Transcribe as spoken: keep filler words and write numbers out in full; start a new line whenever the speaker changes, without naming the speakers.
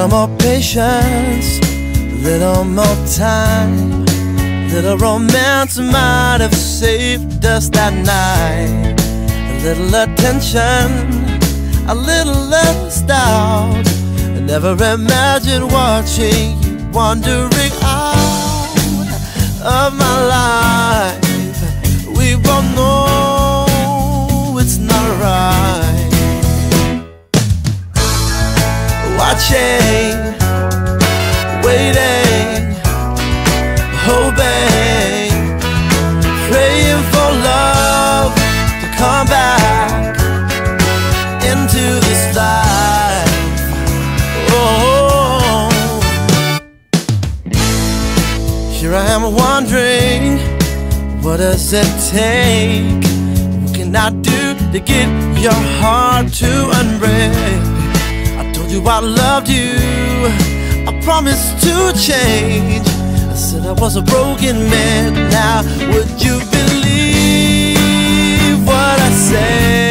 little more patience, a little more time, a little romance might have saved us that night. A little attention, a little less doubt. I never imagined watching you wandering out of my life. We both know it's not right. Watching, waiting, hoping, praying for love to come back into this life. Oh, here I am wondering, what does it take? What can I do to get your heart to unbreak? I told you I loved you, I promised to change. I said I was a broken man. Now would you believe what I said?